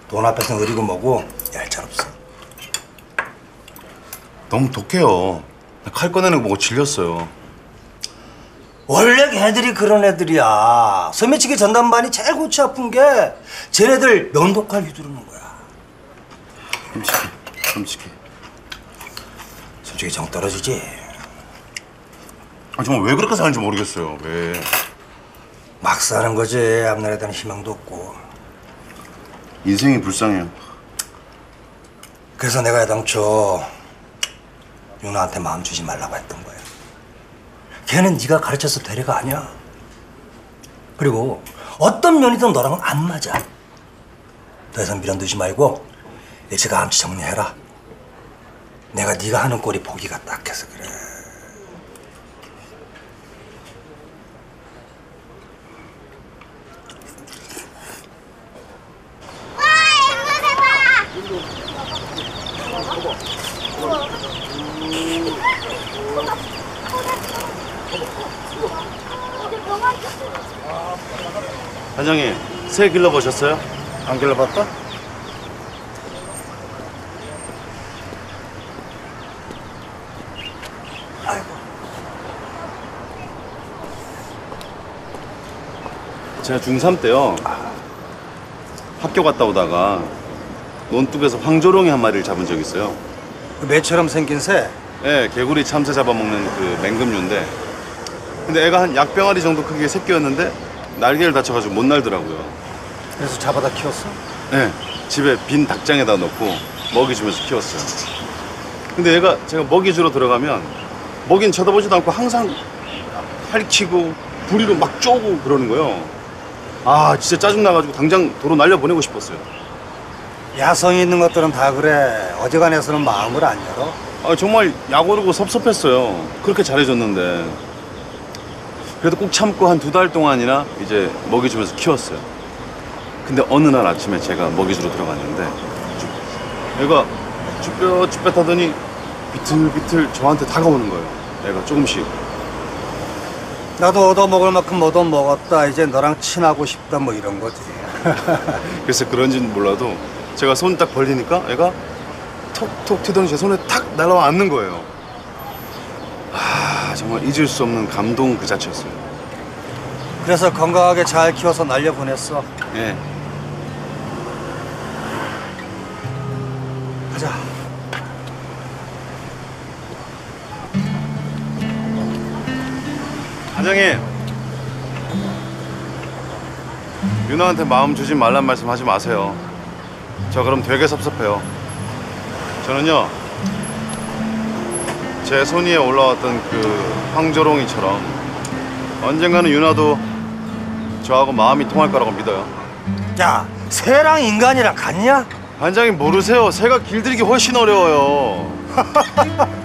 돈 앞에서는 어리고 뭐고 얄짤없어. 너무 독해요. 칼 꺼내는 거 보고 질렸어요. 원래 걔네들이 그런 애들이야. 소매치기 전담반이 제일 골치 아픈 게 쟤네들 면도칼 휘두르는 거야. 끔찍해. 솔직히 정 떨어지지. 아, 정말 왜 그렇게 사는지 모르겠어요. 왜? 막 사는 거지. 앞날에 대한 희망도 없고. 인생이 불쌍해요. 그래서 내가 애당초 윤아한테 마음 주지 말라고 했던 거야. 걔는 네가 가르쳐서 대리가 아니야. 그리고 어떤 면이든 너랑은 안 맞아. 더 이상 미련 두지 말고 일찌감치 정리해라. 내가 네가 하는 꼴이 보기가 딱해서 그래. 반장님, 새 길러보셨어요? 안 길러봤다? 아이고. 제가 중3 때요. 학교 갔다 오다가 논둑에서 황조롱이 한 마리를 잡은 적이 있어요. 그 매처럼 생긴 새? 네, 개구리 참새 잡아먹는 그 맹금류인데, 근데 애가 한 약병아리 정도 크기의 새끼였는데 날개를 다쳐가지고 못 날더라고요. 그래서 잡아다 키웠어? 네, 집에 빈 닭장에다 넣고 먹이 주면서 키웠어요. 근데 얘가 제가 먹이 주러 들어가면 먹이는 쳐다보지도 않고 항상 핥히고 부리로 막 쪼고 그러는 거예요. 아, 진짜 짜증나가지고 당장 도로 날려보내고 싶었어요. 야성이 있는 것들은 다 그래. 어지간해서는 마음을 안 열어. 아, 정말 약 오르고 섭섭했어요. 그렇게 잘해줬는데. 그래도 꼭 참고 한 2달 동안이나 이제 먹이 주면서 키웠어요. 근데 어느 날 아침에 제가 먹이 주러 들어갔는데 얘가 쭈뼛쭈뼛 하더니 비틀비틀 저한테 다가오는 거예요. 애가 조금씩. 나도 얻어먹을 만큼 얻어먹었다. 이제 너랑 친하고 싶다 뭐 이런 거지. 그래서 그런지는 몰라도 제가 손 딱 벌리니까 애가 톡톡 튀더니 제 손에 탁 날아와 앉는 거예요. 아, 정말 잊을 수 없는 감동 그 자체였어요. 그래서 건강하게 잘 키워서 날려보냈어. 예. 가자. 반장님, 윤아한테 마음 주지 말란 말씀 하지 마세요. 저 그럼 되게 섭섭해요. 저는요, 제 손 위에 올라왔던 그 황조롱이처럼 언젠가는 윤아도 저하고 마음이 통할 거라고 믿어요. 야, 새랑 인간이랑 같냐? 반장님 모르세요. 새가 길들이기 훨씬 어려워요.